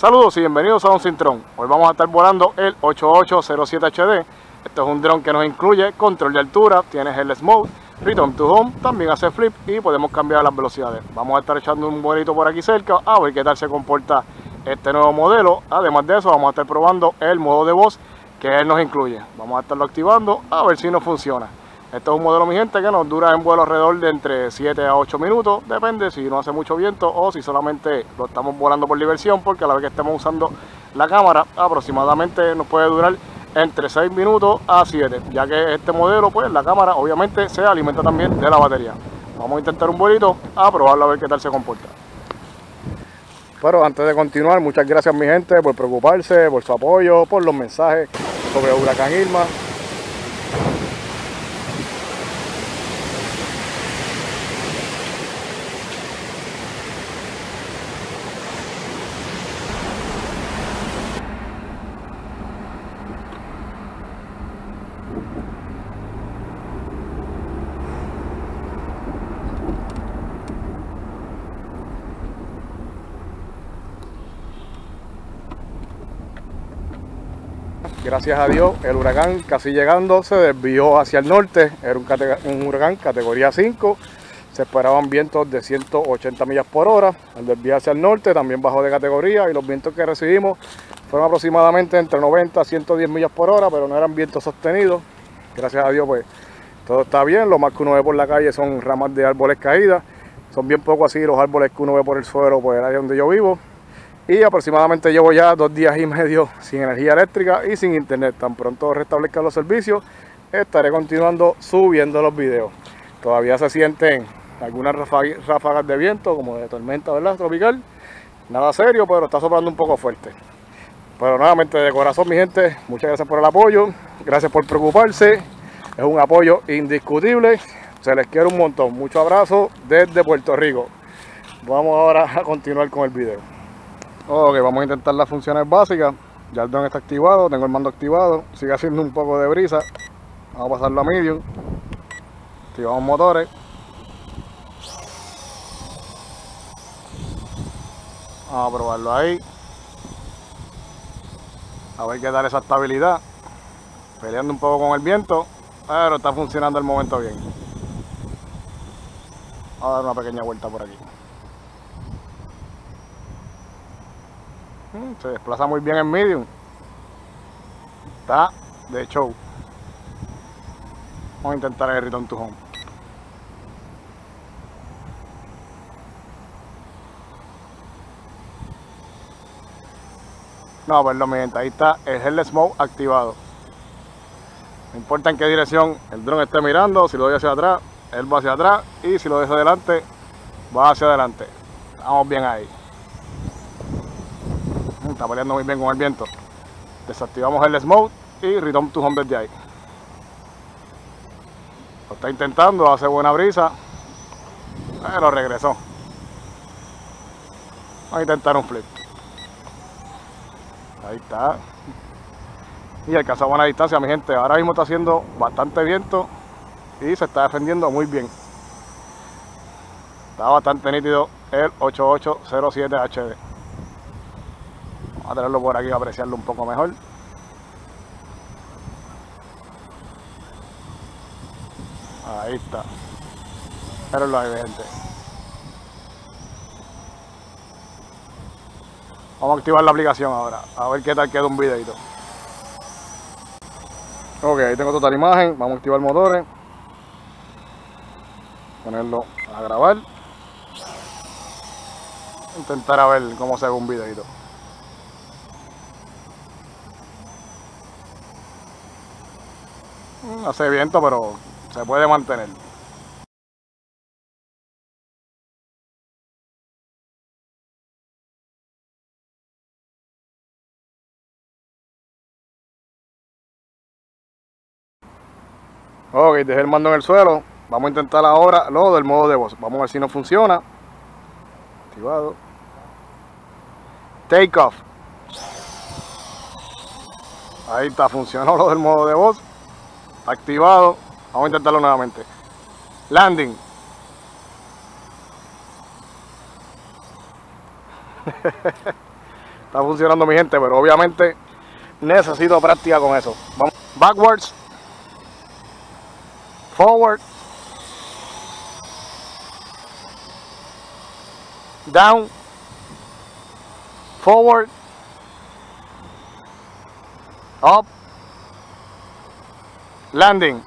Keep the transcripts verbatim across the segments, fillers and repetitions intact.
Saludos y bienvenidos a un Cintrón. Hoy vamos a estar volando el ocho ocho cero siete H D. Este es un dron que nos incluye control de altura, tiene Headless Mode, Return to Home, también hace flip y podemos cambiar las velocidades. Vamos a estar echando un vuelito por aquí cerca a ver qué tal se comporta este nuevo modelo. Además de eso, vamos a estar probando el modo de voz que él nos incluye. Vamos a estarlo activando a ver si nos funciona. Este es un modelo, mi gente, que nos dura en vuelo alrededor de entre siete a ocho minutos. Depende si no hace mucho viento o si solamente lo estamos volando por diversión, porque a la vez que estemos usando la cámara, aproximadamente nos puede durar entre seis minutos a siete, ya que este modelo, pues la cámara obviamente se alimenta también de la batería. Vamos a intentar un vuelito a probarlo a ver qué tal se comporta. Pero antes de continuar, muchas gracias, mi gente, por preocuparse, por su apoyo, por los mensajes sobre Huracán Irma. Gracias a Dios, el huracán casi llegando se desvió hacia el norte. Era un, un huracán categoría cinco. Se esperaban vientos de ciento ochenta millas por hora. Al desviar hacia el norte también bajó de categoría y los vientos que recibimos fueron aproximadamente entre noventa a ciento diez millas por hora, pero no eran vientos sostenidos. Gracias a Dios, pues todo está bien. Lo más que uno ve por la calle son ramas de árboles caídas. Son bien poco así los árboles que uno ve por el suelo, por el área donde yo vivo. Y aproximadamente llevo ya dos días y medio sin energía eléctrica y sin internet. Tan pronto restablezcan los servicios, estaré continuando subiendo los videos. Todavía se sienten algunas ráfagas de viento, como de tormenta, ¿verdad? Tropical. Nada serio, pero está soplando un poco fuerte. Pero nuevamente, de corazón, mi gente, muchas gracias por el apoyo. Gracias por preocuparse. Es un apoyo indiscutible. Se les quiere un montón. Muchos abrazos desde Puerto Rico. Vamos ahora a continuar con el video. Ok, vamos a intentar las funciones básicas. Ya el drone está activado, tengo el mando activado. Sigue haciendo un poco de brisa. Vamos a pasarlo a medium. Activamos motores. Vamos a probarlo ahí. A ver qué tal esa estabilidad. Peleando un poco con el viento, pero está funcionando el momento bien. Vamos a dar una pequeña vuelta por aquí. Se desplaza muy bien en medium. Está de show. Vamos a intentar el Return to Home. No, perdón, mi gente. Ahí está el Headless Mode activado. No importa en qué dirección el dron esté mirando. Si lo doy hacia atrás, él va hacia atrás. Y si lo doy hacia adelante, va hacia adelante. Estamos bien ahí. Está peleando muy bien con el viento. Desactivamos el Mode y Return to Home desde ahí. Lo está intentando, hace buena brisa, pero regresó. Vamos a intentar un flip. Ahí está. Y alcanzó a buena distancia, mi gente. Ahora mismo está haciendo bastante viento y se está defendiendo muy bien. Está bastante nítido el ocho ocho cero siete H D. Vamos a tenerlo por aquí, a apreciarlo un poco mejor. Ahí está. Pero lo hay, gente. Vamos a activar la aplicación ahora, a ver qué tal queda un videito. Ok, ahí tengo toda la imagen. Vamos a activar motores. Ponerlo a grabar. Intentar a ver cómo se ve un videito. Hace viento, pero se puede mantener. Ok, dejé el mando en el suelo. Vamos a intentar ahora lo del modo de voz. Vamos a ver si no funciona. Activado. Take off. Ahí está, funcionó lo del modo de voz. Activado. Vamos a intentarlo nuevamente. Landing. Está funcionando, mi gente, pero obviamente necesito práctica con eso. Vamos. Backwards. Forward. Down. Forward. Up. Landing.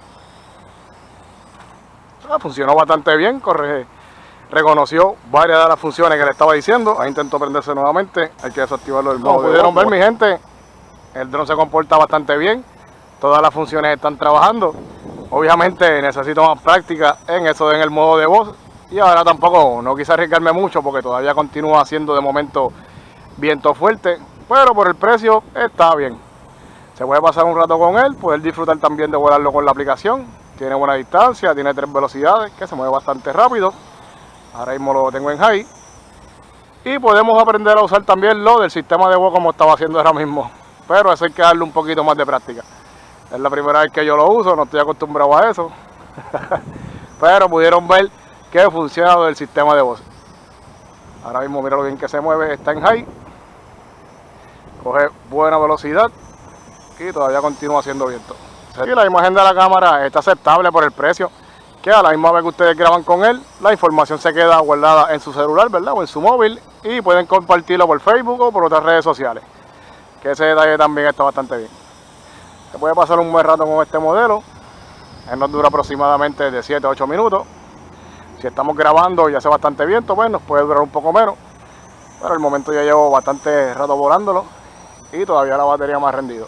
Ah, funcionó bastante bien, corre, reconoció varias de las funciones que le estaba diciendo. Ahí intentó prenderse nuevamente, hay que desactivarlo del modo. Como pudieron ver, mi gente, el dron se comporta bastante bien, todas las funciones están trabajando. Obviamente necesito más práctica en eso, en el modo de voz, y ahora tampoco no quise arriesgarme mucho porque todavía continúa haciendo de momento viento fuerte, pero por el precio está bien. Se puede pasar un rato con él, poder disfrutar también de volarlo con la aplicación. Tiene buena distancia, tiene tres velocidades, que se mueve bastante rápido. Ahora mismo lo tengo en high. Y podemos aprender a usar también lo del sistema de voz como estaba haciendo ahora mismo. Pero eso hay que darle un poquito más de práctica. Es la primera vez que yo lo uso, no estoy acostumbrado a eso. Pero pudieron ver que funciona lo del sistema de voz. Ahora mismo mira lo bien que se mueve, está en high. Coge buena velocidad. Y todavía continúa haciendo viento. Y la imagen de la cámara está aceptable por el precio, que a la misma vez que ustedes graban con él, la información se queda guardada en su celular, ¿verdad? O en su móvil, y pueden compartirlo por Facebook o por otras redes sociales, que ese detalle también está bastante bien. Se puede pasar un buen rato con este modelo. Él nos dura aproximadamente de siete a ocho minutos. Si estamos grabando y hace bastante viento, pues nos puede durar un poco menos, pero al momento ya llevo bastante rato volándolo y todavía la batería me ha rendido.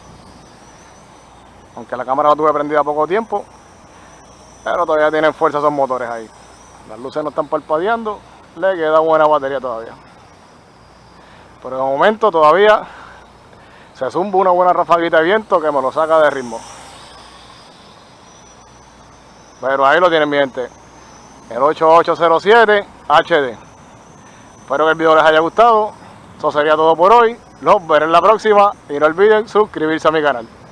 Aunque la cámara la tuve prendida poco tiempo, pero todavía tienen fuerza esos motores ahí. Las luces no están parpadeando, le queda buena batería todavía. Pero de momento todavía se zumba una buena rafaguita de viento que me lo saca de ritmo. Pero ahí lo tienen, mi gente, el ocho ocho cero siete H D. Espero que el video les haya gustado. Eso sería todo por hoy. Los veré en la próxima y no olviden suscribirse a mi canal.